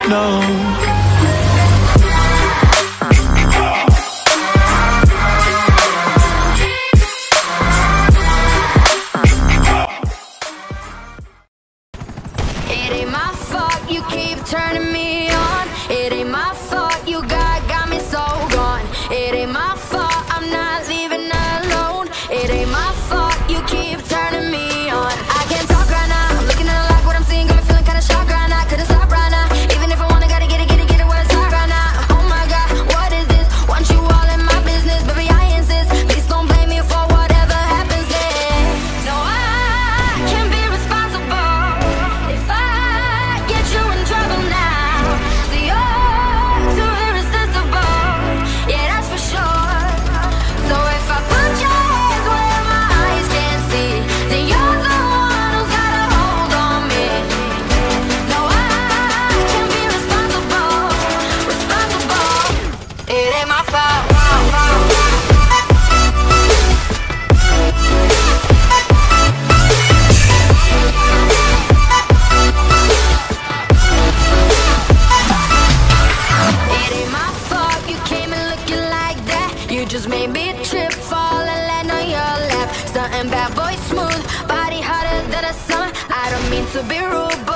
No. It ain't my fault you keep turning me on. It ain't my fault you got me so gone. It ain't my fault I'm not leaving alone. It ain't my fault you keep turning me on. I can't talk right now, I'm looking at like what I'm seeing, got me feeling kinda shocked right now. Couldn't stop right now, even if I wanna, gotta get it where it's hot right now. Oh my God, what is this? Want you all in my business, baby I insist. Please don't blame me for whatever happens next. No, I can't be responsible if I get you in trouble now. So you're too irresistible, yeah that's for sure. So if I put your hands where my eyes can't see, then you're the one who's got a hold on me. No, I can't be responsible. It ain't my fault. It ain't my fault you came in looking like that. You just made me trip, fall and land on your lap. Stuntin' bad boy smooth, body hotter than the summer. I don't mean to be rude, but